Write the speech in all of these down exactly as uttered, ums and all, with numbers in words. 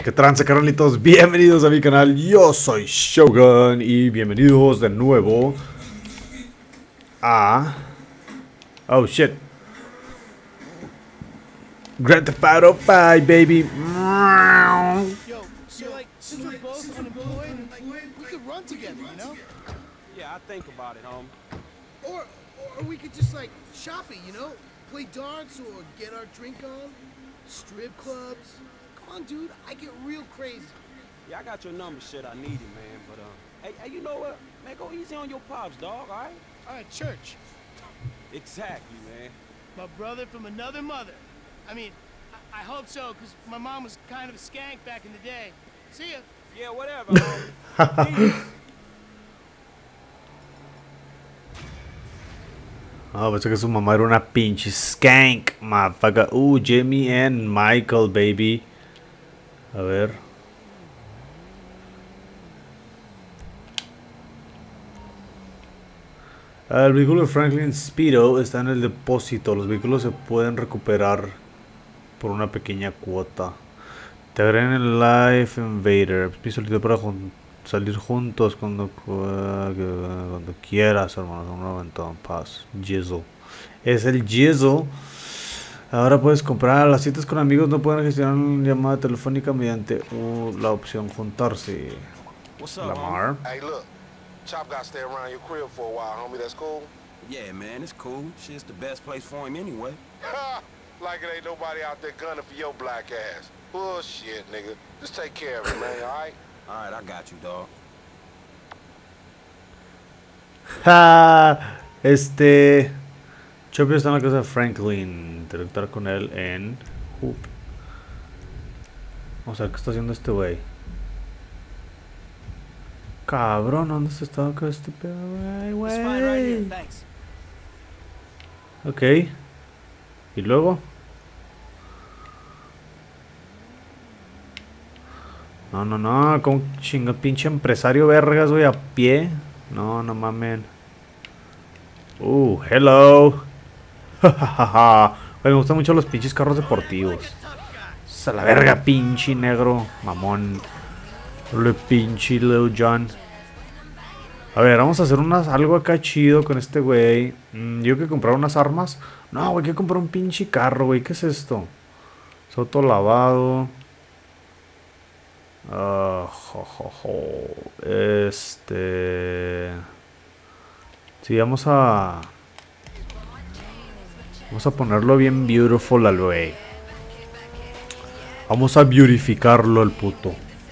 ¿Qué trance, carnalitos? Bienvenidos a mi canal, yo soy Shogun y bienvenidos de nuevo a... Oh shit. Grand Theft Auto five, baby. Yo, so like, since we're both unemployed, like, we could run together, you know? Yeah, I think about it, homie. Or, or we could just like shop it, you know? Play darts or get our drink on. Strip clubs. Come on, dude, I get real crazy. Yeah, I got your number, shit. I need it, man. But um, hey, hey, you know what? Man, go easy on your pops, dog. All right? All right, church. Exactly, man. My brother from another mother. I mean, I, I hope so, because my mom was kind of a skank back in the day. See ya. Yeah, whatever, homie. Peace. Oh, pensé que su mamá era una pinche skank, motherfucker. Uh, Jimmy and Michael, baby. A ver. El vehículo de Franklin Speedo está en el depósito. Los vehículos se pueden recuperar por una pequeña cuota. Te agregan el Life Invader. Mi solicitud para jun salir juntos cuando, uh, cuando quieras, hermanos. Un momento, paz. Jizzle. Es el Jizzle. Ahora puedes comprar. Las citas con amigos no pueden gestionar una llamada telefónica mediante uh, la opción juntarse. What's up, Lamar. homie? Hey, look, Chop got to stay around your crib for a while, homie. That's cool? Yeah, man, it's cool. Shit's the best place for him anyway. Like it ain't nobody out there gunning for your black ass. Bullshit, nigga. Just take care of it, man, all right? All right, I got you, dog. Ja, este Chopper está en la casa de Franklin. Interactuar con él en Hoop. Vamos a ver qué está haciendo este güey. Cabrón, ¿dónde se está con este pedo, güey? It's fine right here, Güey. thanks. Ok. Y luego. No, no, no. Como chinga pinche empresario vergas, güey, a pie. No, no mamen. Uh, hello. Güey, me gustan mucho los pinches carros deportivos. A la verga, pinche negro. Mamón. Le pinche Lil John. A ver, vamos a hacer unas, algo acá chido con este güey. Mm, yo que comprar unas armas. No, güey, que comprar un pinche carro, güey. ¿Qué es esto? Es auto lavado. Uh, jo, jo, jo. Este. Sí, vamos a. Vamos a ponerlo bien beautiful al güey. Vamos a beautificarlo el puto.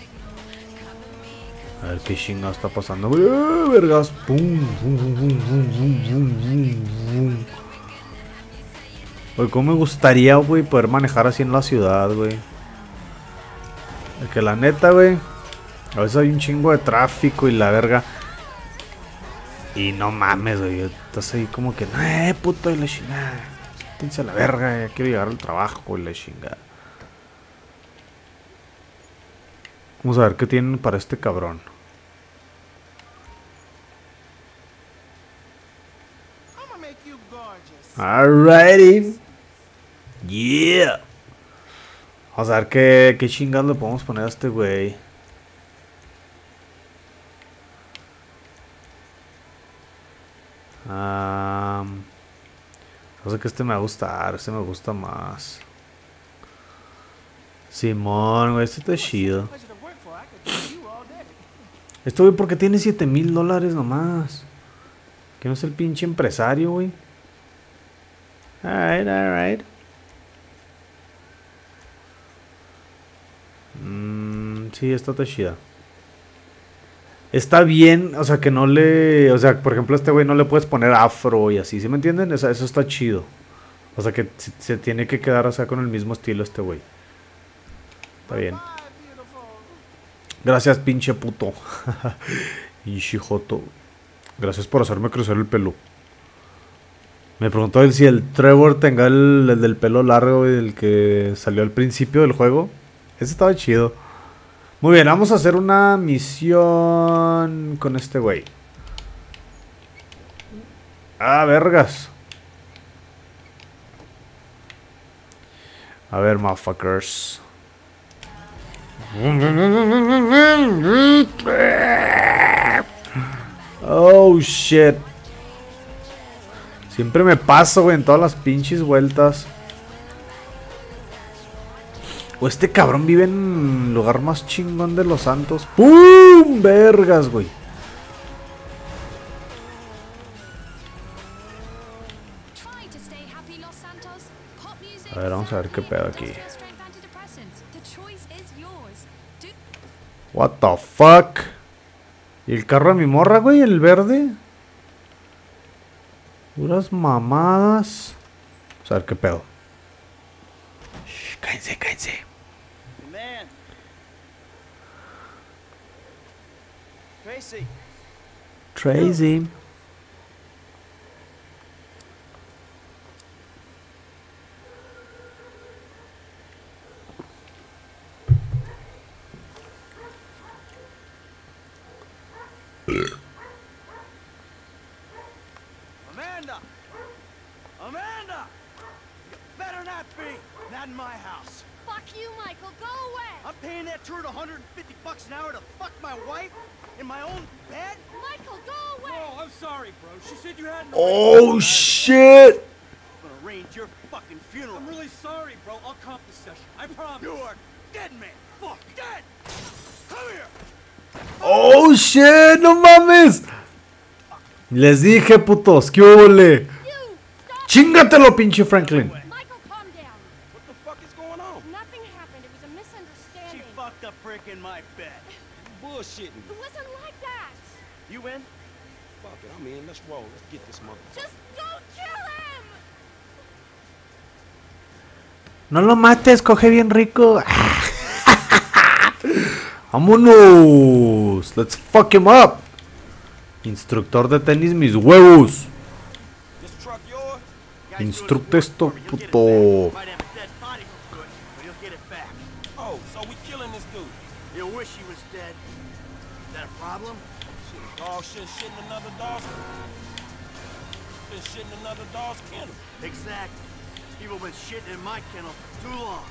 A ver qué chinga está pasando. ¡Eh, vergas! ¡Pum! ¡Pum, pum, pum, pum, pum, pum, pum! Güey, cómo me gustaría, güey, poder manejar así en la ciudad, güey. Que la neta, güey, a veces hay un chingo de tráfico y la verga. Y no mames, güey. Estás ahí como que, eh, puto, y la chingada. Tíense a la verga, ya quiero llegar al trabajo, y la chingada. Vamos a ver qué tienen para este cabrón. I'ma make you gorgeous. Alrighty. Yeah. Vamos a ver qué, qué chingados le podemos poner a este güey. Um, no sé que este me va a gustar. Este me gusta más. Simón, güey, este está chido. Pleasure to work for. I could do you all day. Este güey, ¿por qué tiene siete mil dólares nomás? Que no es el pinche empresario, güey. Alright, alright. Mm, sí, esta está chida. Está bien, o sea, que no le... O sea, por ejemplo, a este güey no le puedes poner afro y así, ¿sí me entienden? O sea, eso está chido. O sea, que se, se tiene que quedar, o sea, con el mismo estilo este güey. Está bien. Bye, beautiful. Gracias, pinche puto. Ishijoto. Gracias por hacerme crecer el pelo. Me preguntó él si el Trevor tenga el, el del pelo largo, el que salió al principio del juego. Ese estaba chido. Muy bien, vamos a hacer una misión con este güey. Ah, vergas. A ver, motherfuckers. Oh shit. Siempre me paso, güey, en todas las pinches vueltas. O este cabrón vive en el lugar más chingón de Los Santos. ¡Pum! Vergas, güey. A ver, vamos a ver qué pedo aquí. What the fuck? ¿Y el carro de mi morra, güey? ¿El verde? Puras mamadas. Vamos a ver qué pedo. Shh, cállense, cállense. Man. Tracy. Tracy. Amanda! Amanda! You better not be! Not in my house. Fuck you, Michael. Go away. I'm paying that turd one hundred fifty bucks an hour to fuck my wife in my own bed? Michael, go away. Oh, I'm sorry, bro. She said you had no... Oh shit. I'm gonna arrange your fucking funeral. I'm really sorry, bro. I'll comp this session. I promise. You are dead, man. Fuck, dead! Come here! Oh shit, no mames. Les dije, putos, ¿qué huele? You stop. Chingatelo, pinche Franklin. Michael, calm down. What the fuck is going on? Nothing happened. It was a She misunderstanding. fucked a prick in my bed. Bullshitting. It wasn't like that. You in? Fuck it. I'm in. Let's roll. Let's get this motherfucker. Just don't kill him. No lo mates, coge bien rico. Vámonos. Let's fuck him up. Instructor de tenis, mis huevos. This truck yours? Instructa esto, puto. Might have a dead body for good, but he'll get it back. Oh, so we killing this dude. You wish he was dead. Is that a problem? Shit, a dog shit shitting another dog. Been shitting another dog's kennel. Exactly. People been shitting in my kennel for too long.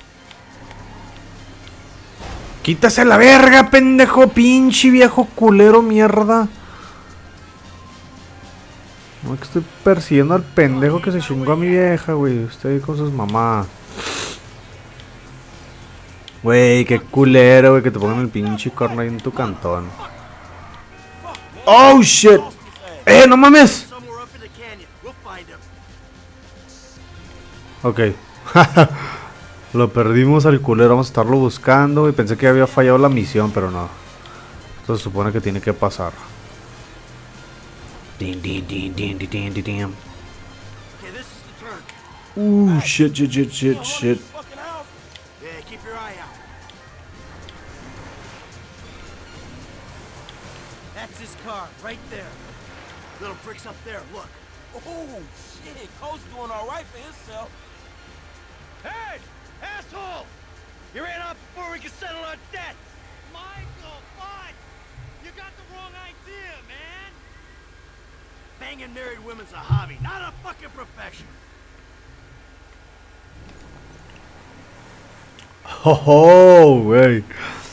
Quítase la verga, pendejo, pinche viejo culero, mierda. No, que estoy persiguiendo al pendejo que se chingó a mi vieja, güey. Usted con sus mamás. Güey, qué culero, güey, que te pongan el pinche corno ahí en tu cantón. Oh, shit. Eh, no mames. Somewhere up in the canyon. We'll find him. Ok. Lo perdimos al culero, vamos a estarlo buscando. Y pensé que había fallado la misión, pero no. Esto se supone que tiene que pasar. Din, din, din, din, din, din, din, din. Okay, this is the turn. Uh, shit, shit, shit, shit, shit. Fucking house. Yeah, keep your eye out. That's his car, right there. Little bricks up there, look. Oh, shit. Coach doing all right for himself. Hey, asshole! You ran off before we could settle our debt. Michael, what? You got the wrong idea, man. Banging married women's a hobby, not a fucking profession. Oh, güey.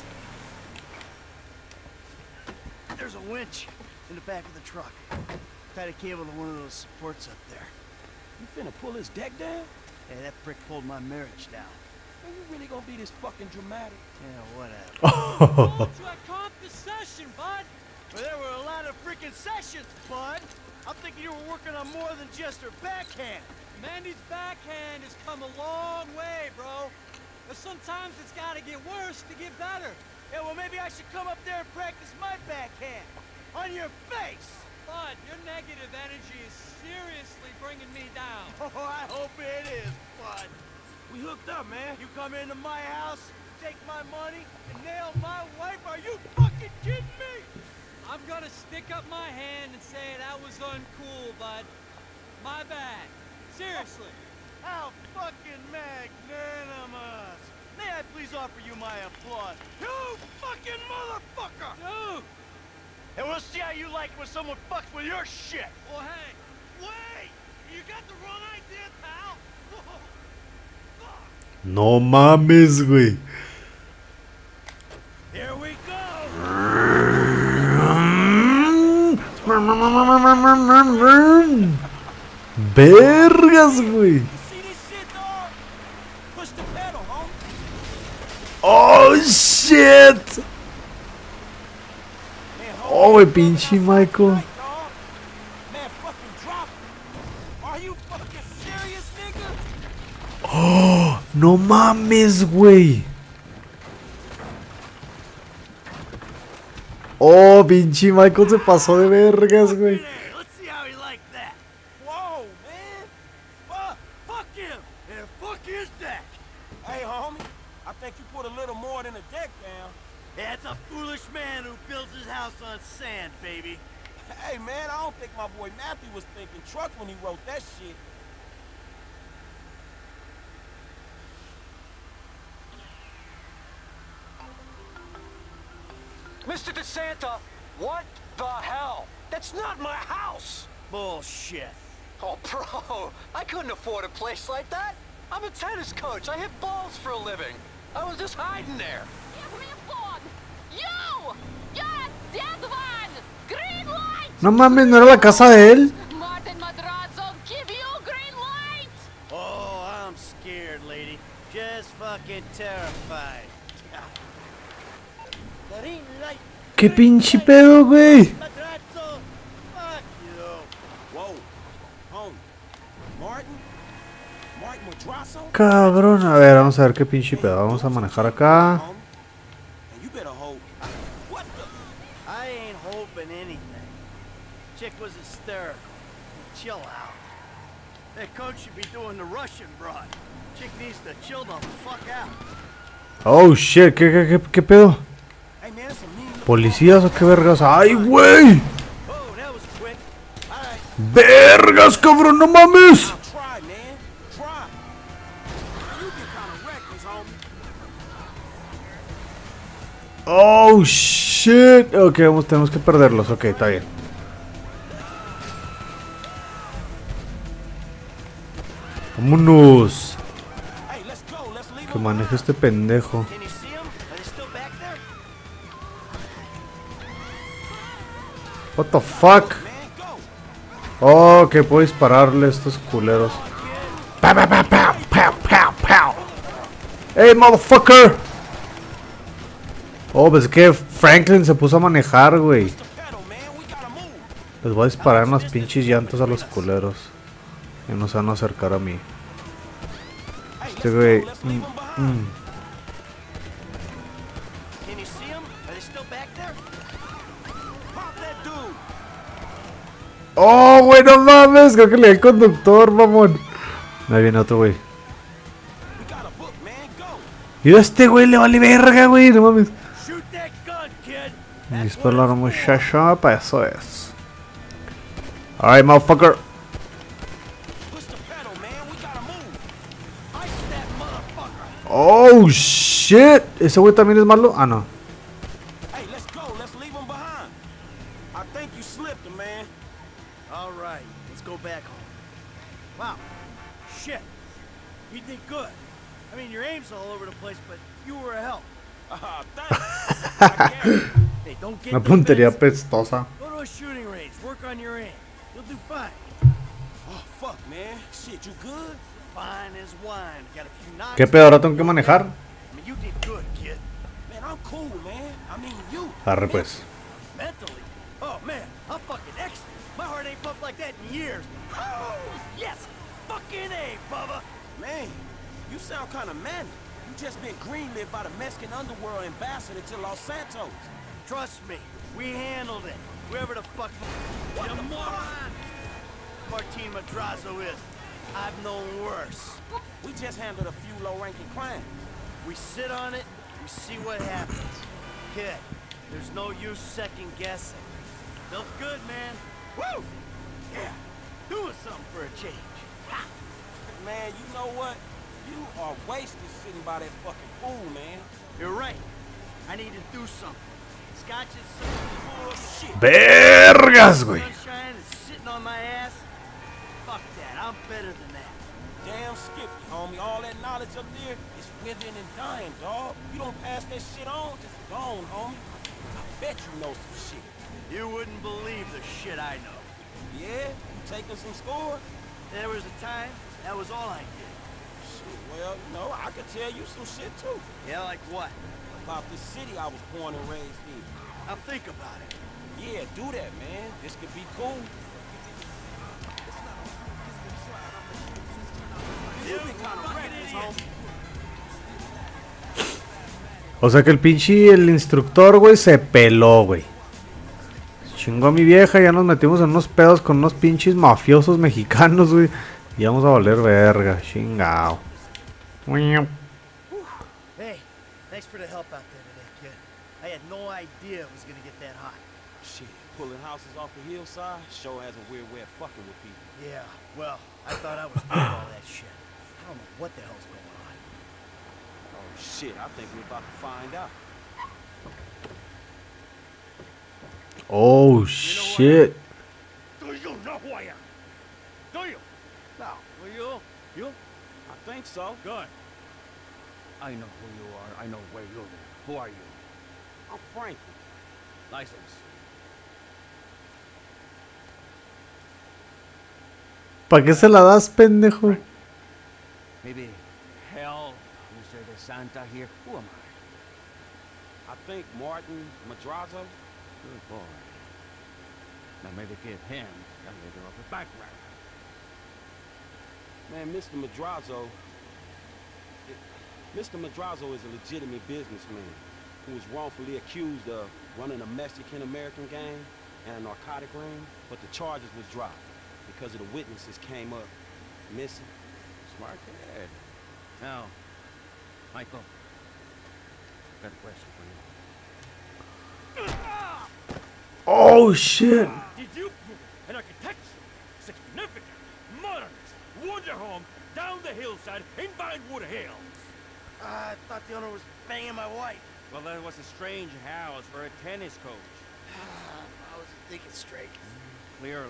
There's a winch in the back of the truck. Tied a cable to one of those supports up there. You finna pull his deck down? Hey, that prick pulled my marriage down. Man, you really gonna be this fucking dramatic? Yeah, whatever. Told you I comped the session, bud. Well, there were a lot of freaking sessions, bud. I'm thinking you were working on more than just her backhand. Mandy's backhand has come a long way, bro. But sometimes it's gotta get worse to get better. Yeah, well, maybe I should come up there and practice my backhand. On your face. Bud, your negative energy is seriously bringing me down. Oh, I hope it is, bud. We hooked up, man. You come into my house, take my money, and nail my wife? Are you fucking kidding me? I'm gonna stick up my hand and say that was uncool, bud. My bad. Seriously. How fucking magnanimous. May I please offer you my applause? You fucking motherfucker! Dude! And we'll see how you like it when someone fucks with your shit. Well, hey, wait! You got the wrong idea, pal. No mames, güey. Vergas, güey. You see this shit, dog? Push the pedal, homie. Oh shit. Man, Oh, hold güey, on, pinche brother, that's Michael. right, dog. Man, fucking drop it. Are you fucking serious, nigga? Oh, no mames, güey. Oh, pinche Michael se pasó de vergas, güey. Hey, let's see how he liked that. Whoa, man. Fuck. Fuck him, and fuck his deck. Hey, homie. I think you put a little more than a deck down. That's a foolish man who builds his house on sand, baby. Hey, man, I don't think my boy Matthew was thinking truck when he wrote that shit. Mister DeSanta, what the hell? That's not my house! Bullshit. Oh, bro, I couldn't afford a place like that. I'm a tennis coach. I hit balls for a living. I was just hiding there. Give me a phone! You! You're a dead one! Green light! No mames, ¿no era la casa de él? Martin Madrazo, give you green light! Oh, I'm scared, lady. Just fucking terrified. Green light. ¿Qué pinche pedo, güey? Madrazo, fuck you. Whoa. Homie. Martin? Martin Madrazo? Cabrón, a ver, vamos a ver qué pinche pedo. Vamos a manejar acá. Homie. And you better hold. What the? I ain't hoping anything. Chick was hysterical. Chill out. That coach should be doing the Russian broad. Chick needs to chill the fuck out. Oh shit, ¿qué, qué, qué, qué pedo? Hey, man, that's a mean little ¿Policías o qué vergas? ¡Ay, güey! Oh, that was quick. All right. ¡Vergas, cabrón! ¡No mames! Now try, man. Try. You get kind of reckless, homie. Oh shit. Ok, vamos, tenemos que perderlos. Ok, está bien. Vámonos. Hey, let's go. Let's leave Que him maneje behind. este pendejo. Can you see him? Are they still back there? What the fuck? Man, go. Oh, que puedo dispararle a estos culeros. ¡Pow, pow, pow, pow, pow, pow, pow! ¡Hey, motherfucker! Oh, pues que Franklin se puso a manejar, güey. The pedal, man. We gotta move. Les voy a disparar en las pinches llantas a los culeros. Y no se van a acercar a mí. Hey, Este let's güey. go. Let's leave mm, him behind. mm. Can you see him? Are they still back there? Pop that dude. Oh, güey, no mames. Creo que le di el conductor, mamón. Ahí viene otro, güey. We got a book, man. Go. Y a este güey le vale verga, güey. No mames. Shoot that gun, kid. Dispara la muchacha, para eso es. Alright, motherfucker. Push the pedal, man. We gotta move. Ice that motherfucker. Oh, shit. ¿Ese güey también es malo? Ah, no. Hey, let's go. Let's leave him behind. I think you slipped him, man. All right, let's go back home. Wow. Shit. You did good. I mean, your aim's all over the place, but you were a help. Ah, thanks. I guess. Hey, don't get Una puntería defensive. pestosa. Go to a shooting range. Work on your aim. You'll do fine. Oh, fuck, man. Shit, you good? Fine as wine. Got a few knocks. ¿Qué pedo? Ahora tengo que manejar. I mean, you did good, kid. Man, I'm cool, man. I mean, you. Arre, pues. Mentally. Oh, man. I'm fucking excellent. My heart ain't pumped like that in years. Oh, yes. Fucking A, Bubba. Man, you sound kind of manic. You just been greenlit by the Mexican underworld ambassador to Los Santos. Trust me. We handled it. Whoever the fuck... What you the moron! Martin Madrazo is. I've known worse. We just handled a few low-ranking crimes. We sit on it, we see what happens. Kid, there's no use second guessing. Felt good, man. Woo! Yeah, doing something for a change. Ha! Man, you know what? You are wasted sitting by that fucking pool, man. You're right. I need to do something. Scotch is some bullshit. Vergas, güey. Sunshine is sitting on my ass. Fuck that. I'm better than that. Damn Skippy, homie. All that knowledge up there is withering and dying, dog. You don't pass that shit on, just gone, homie. I bet you know some shit. You wouldn't believe the shit I know. Yeah? You taking some score? There was a time, that was all I did. Shit, well, you know, I could tell you some shit too. Yeah, like what? About the city I was born and raised in. Now think about it. Yeah, do that, man. This could be cool. You'll be kind of reckless, homie. O sea que el pinche el instructor, güey, se peló, güey. Chingó a mi vieja, ya nos metimos en unos pedos con unos pinches mafiosos mexicanos, güey. Y vamos a valer verga, chingao. Hey, thanks for the help out there today, kid. I had no idea it was gonna get that hot. Shit, pulling houses off the hillside sure has a weird way of fucking with people. Yeah, well, I thought I was doing all that shit. I don't know what the hell's going on. Oh shit, I think we're about to find out. Oh shit. Do you know who I am? Do you? No. Well, you? You? I think so. Good. I know who you are. I know where you live. Who are you? I'm Franklin. License. ¿Para qué se la das, pendejo? Maybe hell, Mister De Santa here. Who am I? I think Martin Madrazo. Good boy. Now maybe give him a little of a background. Man, Mister Madrazo... Mister Madrazo is a legitimate businessman who was wrongfully accused of running a Mexican-American gang and a narcotic ring, but the charges was dropped because of the witnesses came up missing. Smart kid. Now, Michael, got a question for you. Oh shit. Did you put an architecture, significant, modernist, wonder home down the hillside in Vinewood Hills? Uh, I thought the owner was banging my wife. Well, that was a strange house for a tennis coach. I was thinking straight. Clearly.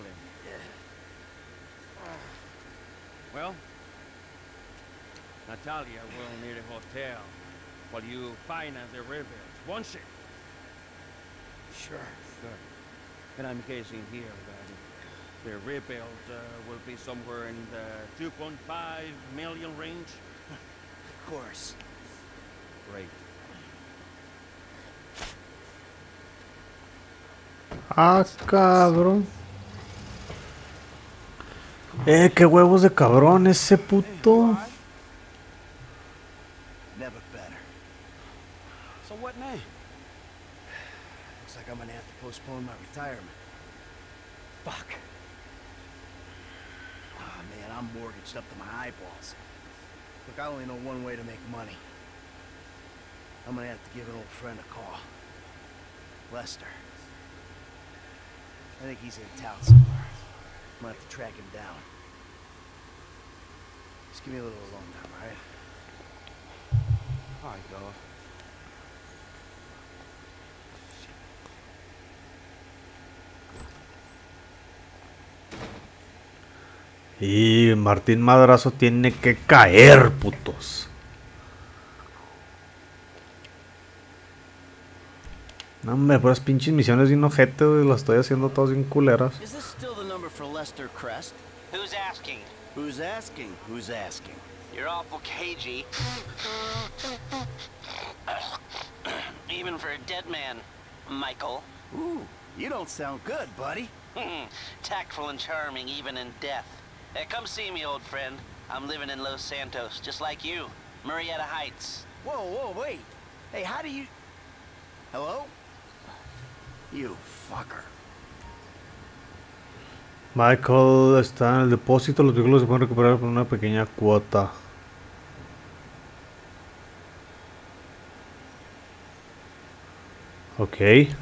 Well, Natalia will need a hotel while you finance the rebuild, won't she? Sure. Good. And I'm guessing here that the rebuild uh, will be somewhere in the two point five million range. Of course. Great. Ah, cabrón. Eh, qué huevos de cabrón ese puto. Never better. So what now? Looks like I'm gonna have to postpone my retirement. Fuck. Ah, man, I'm mortgaged up to my eyeballs. Look, I only know one way to make money. I'm gonna have to give an old friend a call. Lester. I think he's in town somewhere. I'm gonna have to track him down. Just give me a little alone time, alright? Alright, dog. Y Martín Madrazo tiene que caer, putos. No, hombre, puras pinches misiones bien ojete, güey. Las estoy haciendo todas bien culeras. Is this still the number for Lester Crest? Who's asking? Who's asking? Who's asking? You're awful cagey. Even for a dead man, Michael. Ooh, you don't sound good, buddy. Tactful and charming even in death. Hey, come see me, old friend. I'm living in Los Santos, just like you. Murrieta Heights. Whoa, whoa, wait. Hey, how do you... Hello? You fucker. Michael está en el depósito. Los vehículos se pueden recuperar por una pequeña cuota. Ok.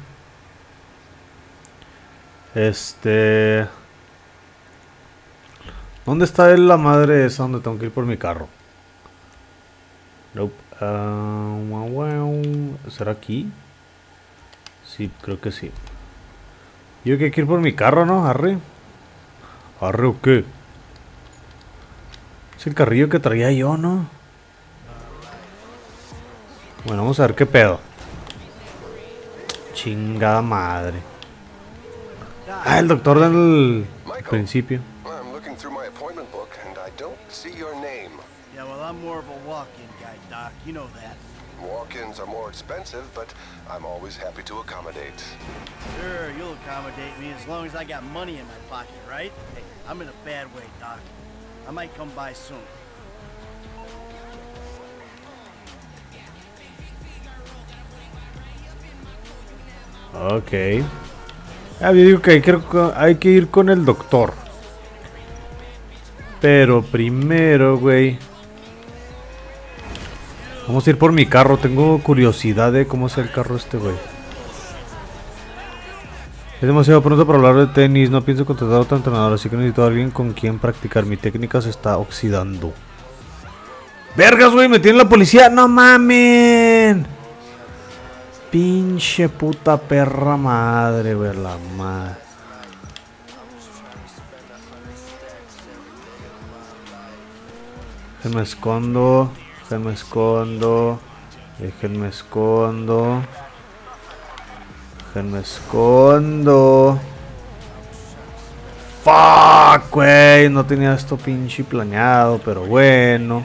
Este... ¿Dónde está la madre esa donde tengo que ir por mi carro? Nope. Uh, wow, wow. ¿Será aquí? Sí, creo que sí. Yo que hay que ir por mi carro, ¿no? Arre. Arre o qué. Es el carrillo que traía yo, ¿no? Bueno, vamos a ver qué pedo. Chingada madre. Ah, el doctor del... principio. I'm looking through my appointment book and I don't see your name. Yeah, well, I'm more of a walk-in guy, Doc. You know that. Walk-ins are more expensive, but I'm always happy to accommodate. Sure, you'll accommodate me as long as I got money in my pocket, right? Hey, I'm in a bad way, Doc. I might come by soon. Ok. Ah, yo digo que hay que, hay que ir con el doctor. Pero primero, güey, vamos a ir por mi carro. Tengo curiosidad de cómo es el carro este, güey. Es demasiado pronto para hablar de tenis. No pienso contratar a otro entrenador, así que necesito a alguien con quien practicar. Mi técnica se está oxidando. ¡Vergas, güey! ¡Me tiene la policía! ¡No mamen! Pinche puta perra madre, güey. La madre. Déjenme escondo. Déjenme escondo. Déjenme escondo. Déjenme escondo. Fuck, güey. No tenía esto pinche planeado, pero bueno.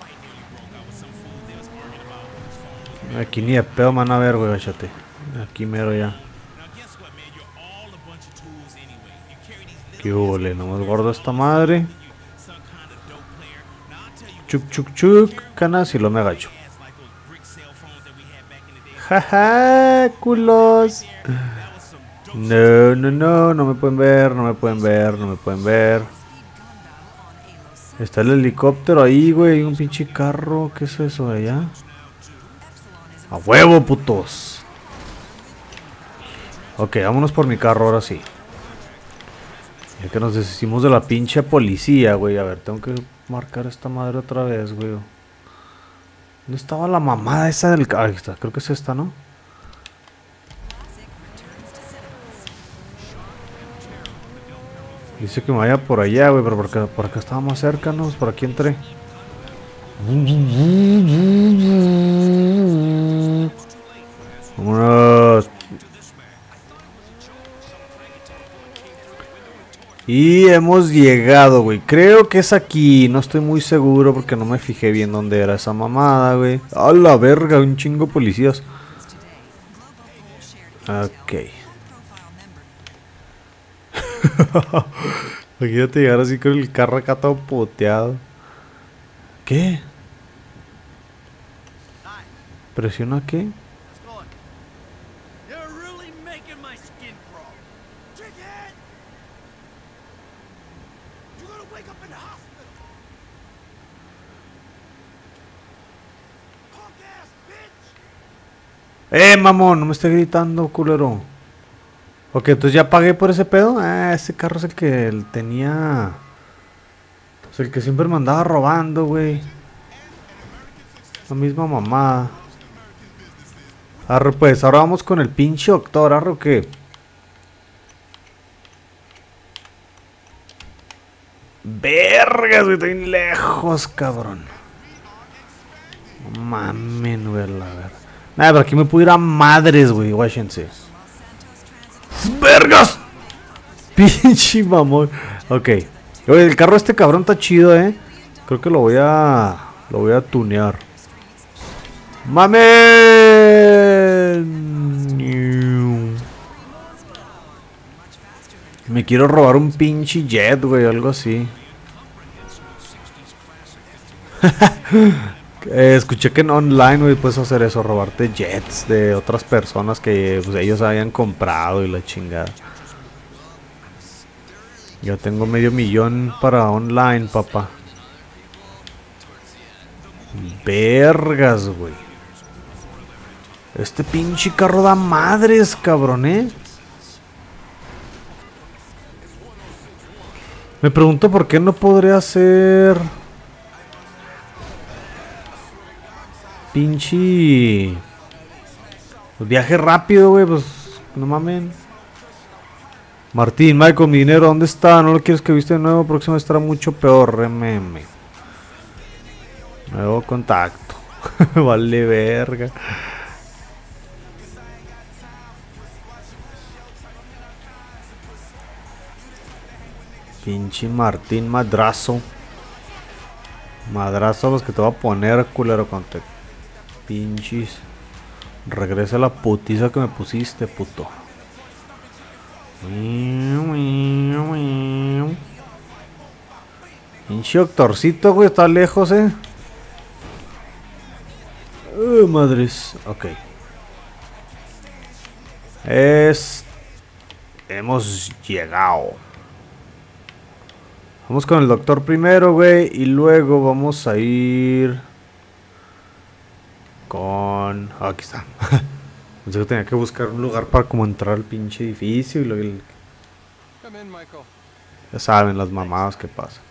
Aquí ni de pedo me van a ver, güey, échate. Aquí mero ya. Qué hule, nomás guardo esta madre. Chuc, chuc, chuc. Canas y lo me agacho. Jaja, culos. No, no, no, no me pueden ver, no me pueden ver, no me pueden ver. Está el helicóptero ahí, güey. Un pinche carro. ¿Qué es eso de allá? A huevo, putos. Ok, vámonos por mi carro ahora sí. Ya que nos deshicimos de la pinche policía, güey. A ver, tengo que marcar esta madre otra vez, güey. ¿Dónde estaba la mamada esa del carro? Ahí está, creo que es esta, ¿no? Dice que me vaya por allá, güey, pero por acá, por acá estaba más cerca, ¿no? Por aquí entré. Vámonos. Y hemos llegado, güey. Creo que es aquí. No estoy muy seguro porque no me fijé bien dónde era esa mamada, güey. A la verga, un chingo de policías. Ok. Imagínate llegar así con el carro acá todo puteado. ¿Qué? ¿Presiona qué? Eh, mamón, no me esté gritando, culero. Ok, entonces ya pagué por ese pedo. Ah, ese carro es el que él tenía. Es el que siempre me andaba robando, güey. La misma mamá. Arre, pues, ahora vamos con el pinche doctor, arre, ¿o qué? Vergas, güey, estoy lejos, cabrón. No mames, güey, la verdad. Nada, pero aquí me puedo ir a madres, güey, guáchense. ¡Vergas! Pinche mamón. Ok. Oye, el carro este cabrón está chido, eh. Creo que lo voy a... Lo voy a tunear. ¡Mamen! Me quiero robar un pinche jet, güey, algo así. eh, escuché que en online, güey, puedes hacer eso, robarte jets de otras personas que pues, ellos habían comprado y la chingada. Yo tengo medio millón para online, papá. Vergas, güey. Este pinche carro da madres, cabrón, eh. Me pregunto por qué no podré hacer... Pinche... Pues viaje rápido, güey, pues... No mamen. Martín, Michael, mi dinero, ¿dónde está? ¿No lo quieres que viste de nuevo? Próximo estará mucho peor, rememe. Nuevo contacto. Vale verga. Pinche Martín Madrazo. Madrazo los que te va a poner, culero, cuando te pinches. Regresa la putiza que me pusiste, puto. Pinche doctorcito, güey, está lejos, eh. Uh, madres. Ok. Es... Hemos llegado. Vamos con el doctor primero, güey. Y luego vamos a ir... Con... Oh, aquí está. Pensé que tenía que buscar un lugar para como entrar al pinche edificio. Y luego el... Ya saben las mamadas que pasan.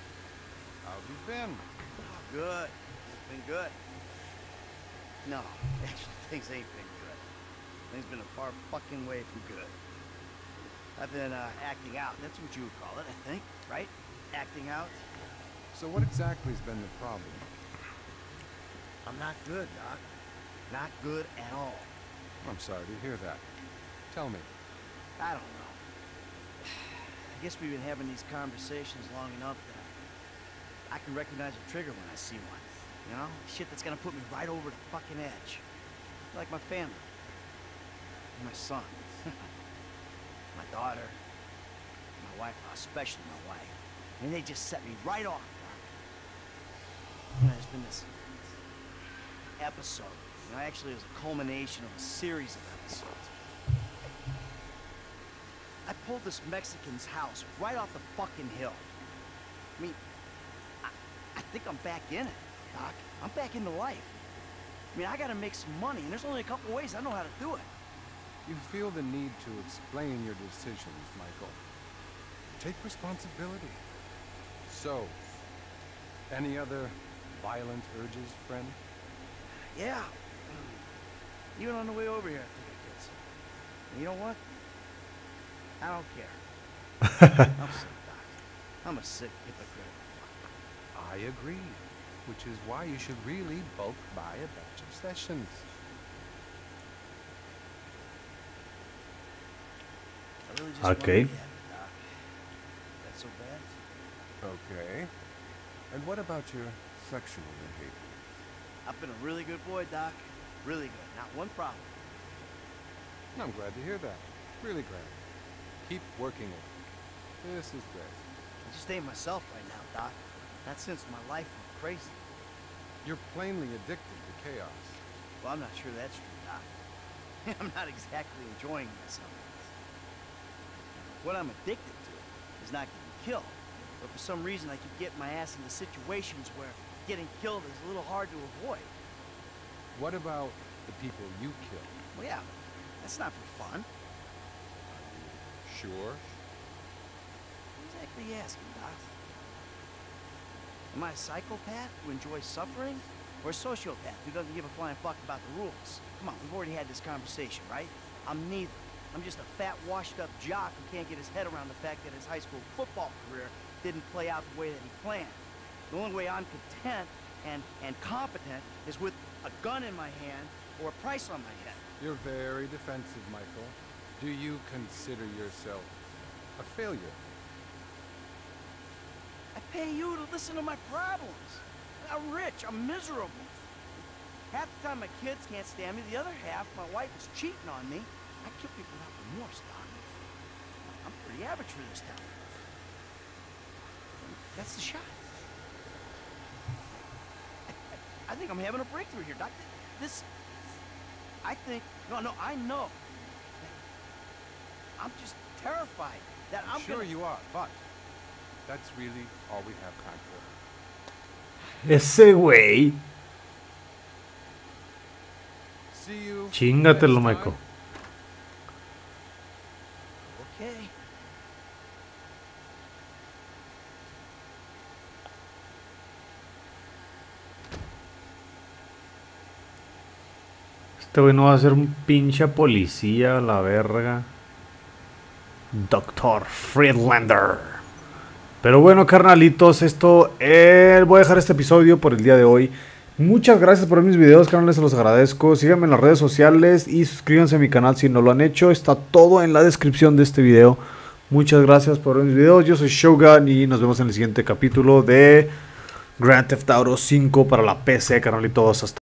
Good. Been good. No, actually, things ain't been good. Things been a far fucking way from good. I've been uh, acting out. That's what you would call it, I think, right? Acting out. So what exactly has been the problem? I'm not good, Doc. Not good at all. I'm sorry to hear that. Tell me. I don't know. I guess we've been having these conversations long enough that I can recognize a trigger when I see one. You know? Shit that's gonna put me right over the fucking edge. Like my family. My son. My daughter. My wife, especially my wife. And they just set me right off. You know, there's been this episode. You know, actually it was a culmination of a series of episodes. I pulled this Mexican's house right off the fucking hill. I mean, I, I think I'm back in it, Doc. I'm back into life. I mean, I gotta make some money, and there's only a couple ways I know how to do it. You feel the need to explain your decisions, Michael. Take responsibility. So, any other violent urges, friend? Yeah. Even on the way over here, I think I killed some. And you know what? I don't care. I'm sick, Doc. I'm a sick hypocrite. I agree. Which is why you should really bulk buy a batch of sessions. I really just Okay. want to get it, Doc. That's so bad? Okay. And what about your sexual behavior? I've been a really good boy, Doc. Really good. Not one problem. I'm glad to hear that. Really glad. Keep working it. This is great. I just ain't myself right now, Doc. Not since my life went crazy. You're plainly addicted to chaos. Well, I'm not sure that's true, Doc. I'm not exactly enjoying myself. What I'm addicted to is not getting killed. But for some reason, I keep getting my ass into situations where getting killed is a little hard to avoid. What about the people you kill? Well, yeah, that's not for fun. Sure. What exactly are you asking, Doc? Am I a psychopath who enjoys suffering? Or a sociopath who doesn't give a flying fuck about the rules? Come on, we've already had this conversation, right? I'm neither. I'm just a fat, washed-up jock who can't get his head around the fact that his high school football career didn't play out the way that he planned. The only way I'm content and, and competent is with a gun in my hand or a price on my head. You're very defensive, Michael. Do you consider yourself a failure? I pay you to listen to my problems. I'm rich, I'm miserable. Half the time my kids can't stand me, the other half, my wife is cheating on me. I kill people without remorse, Doc. I'm pretty average for this town. That's the shot. I, I, I think I'm having a breakthrough here, Doc. This, I think, no, no, I know. I'm just terrified that I'm Sure gonna... you are, but that's really all we have time for. Ese güey. See you. Chingatelo, Michael. Okay. Este güey no va a ser un pinche policía, la verga. doctor Friedlander. Pero bueno, carnalitos, esto eh, voy a dejar este episodio por el día de hoy. Muchas gracias por ver mis videos, canales, se los agradezco. Síganme en las redes sociales y suscríbanse a mi canal si no lo han hecho. Está todo en la descripción de este video Muchas gracias por ver mis videos. Yo soy Shogun y nos vemos en el siguiente capítulo de Grand Theft Auto cinco para la P C, carnalitos. Hasta